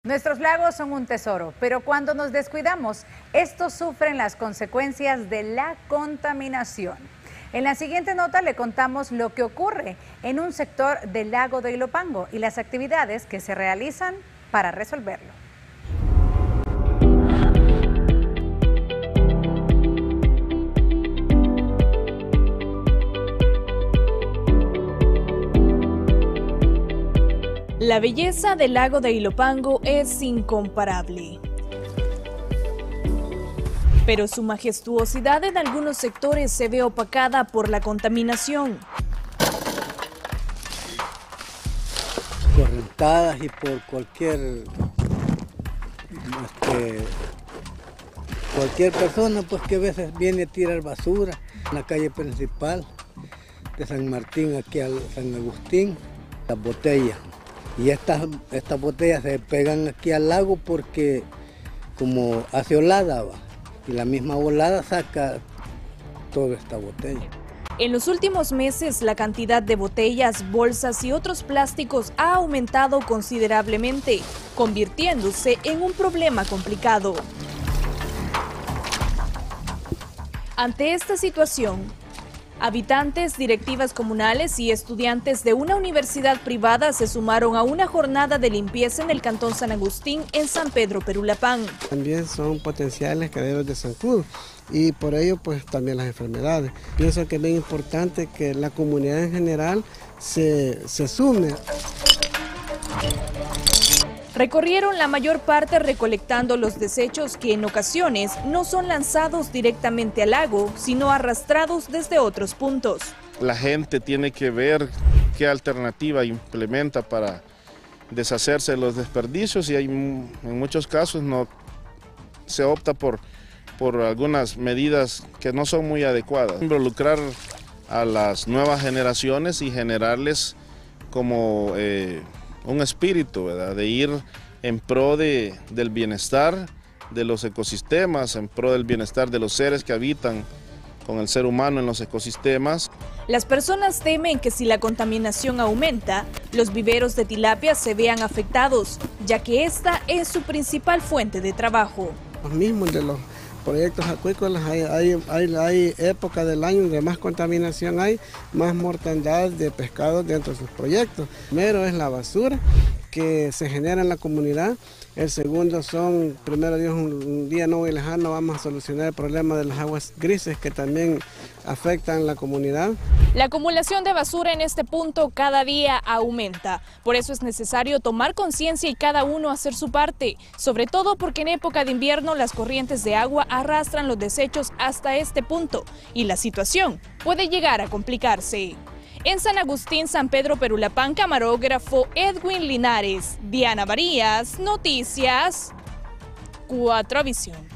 Nuestros lagos son un tesoro, pero cuando nos descuidamos, estos sufren las consecuencias de la contaminación. En la siguiente nota le contamos lo que ocurre en un sector del lago de Ilopango y las actividades que se realizan para resolverlo. La belleza del lago de Ilopango es incomparable. Pero su majestuosidad en algunos sectores se ve opacada por la contaminación. Correntadas y por cualquier persona pues que a veces viene a tirar basura en la calle principal de San Martín aquí a San Agustín, las botellas. Y estas botellas se pegan aquí al lago porque como hace olada va, y la misma olada saca toda esta botella. En los últimos meses, la cantidad de botellas, bolsas y otros plásticos ha aumentado considerablemente, convirtiéndose en un problema complicado. Ante esta situación, habitantes, directivas comunales y estudiantes de una universidad privada se sumaron a una jornada de limpieza en el Cantón San Agustín en San Pedro Perulapán. También son potenciales caderos de zancudo y por ello pues también las enfermedades. Pienso que es bien importante que la comunidad en general se sume. Recorrieron la mayor parte recolectando los desechos que en ocasiones no son lanzados directamente al lago, sino arrastrados desde otros puntos. La gente tiene que ver qué alternativa implementa para deshacerse de los desperdicios y en muchos casos no se opta por algunas medidas que no son muy adecuadas. Involucrar a las nuevas generaciones y generarles como un espíritu, ¿verdad?, de ir en pro del bienestar de los ecosistemas, en pro del bienestar de los seres que habitan con el ser humano en los ecosistemas. Las personas temen que si la contaminación aumenta, los viveros de tilapia se vean afectados, ya que esta es su principal fuente de trabajo. Los mismos de los proyectos acuícolas hay época del año donde más contaminación hay, más mortandad de pescados dentro de sus proyectos. Primero es la basura que se genera en la comunidad. El segundo son, primero Dios, un día no muy lejano vamos a solucionar el problema de las aguas grises que también afectan la comunidad. La acumulación de basura en este punto cada día aumenta. Por eso es necesario tomar conciencia y cada uno hacer su parte, sobre todo porque en época de invierno las corrientes de agua arrastran los desechos hasta este punto y la situación puede llegar a complicarse. En San Agustín, San Pedro Perulapán, camarógrafo Edwin Linares, Diana Varías, Noticias 4 Visión.